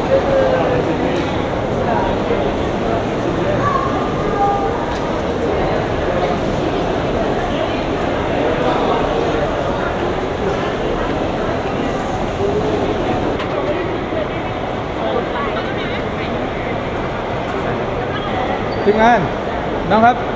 ทีมงานน้องครับ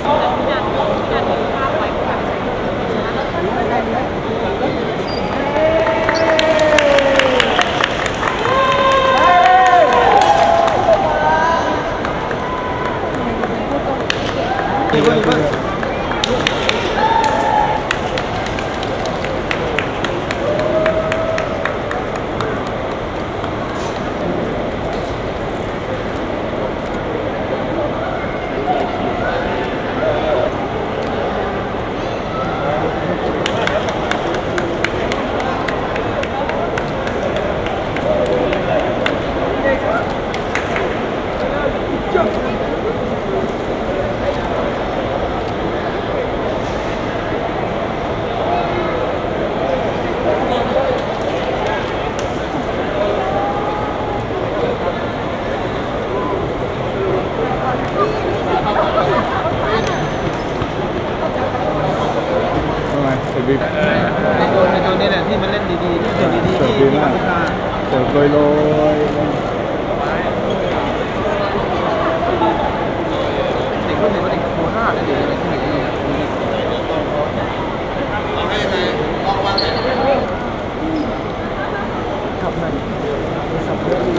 ในตัวนี้แหละที่มันเล่นดีๆที่เสิร์ฟดีๆที่มีคุณค่าเสิร์ฟโรยเด็กรุ่นนี้ก็เด็กโคต้าเลยเด็กอะไรที่ไหนเอาให้ยังไงลองวางไหนขับหน่อยขับเยอะ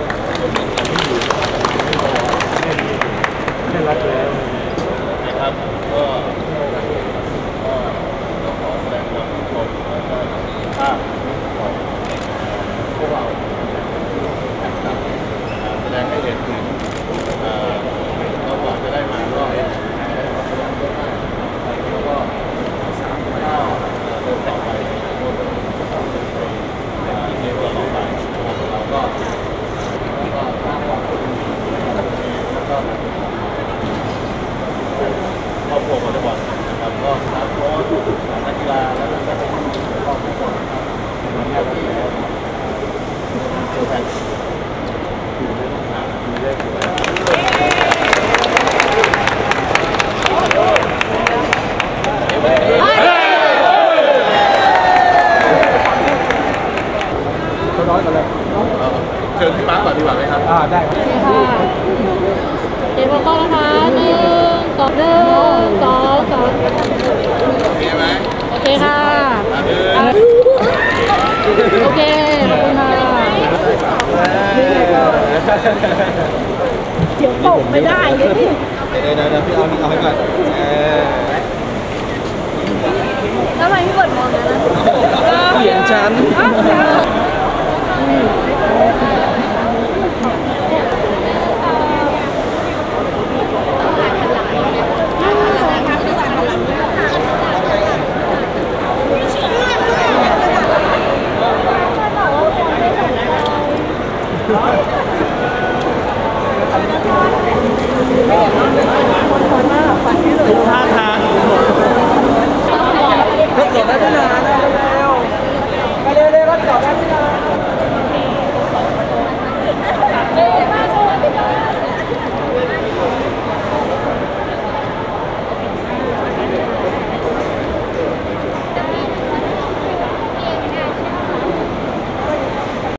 ได้รับแล้วนะครับก็ขอแสดงความขอบคุณและภาพของพวกเราแสดงให้เห็นถึงเรากว่าจะได้มาก็แล้วก็ถ้าเดินต่อไปในตัวต่อไปเราก็สร้างความสุขแล้วก็ครอบครัววอลเลย์บอลนะครับก็สามคนนักกีฬาและนักกีฬาครอบครัวนะครับทำหน้าที่ตัวแทนอยู่ในห้องน้ำมีเลขเขาร้อยกันเลยเชิญพี่ป๊าก่อนดีกว่าไหมครับได้ครับเดี๋ยวต้องนะคะ1 2 1 2 2 โอเคไหมโอเคค่ะโอเคขอบคุณค่ะเดี๋ยวตกไม่ได้เลยพี่พี่เอาให้ก่อนทำไมพี่เปิดมองนะเปลี่ยนชั้นท่าทางรถหลบได้ตั้งนาน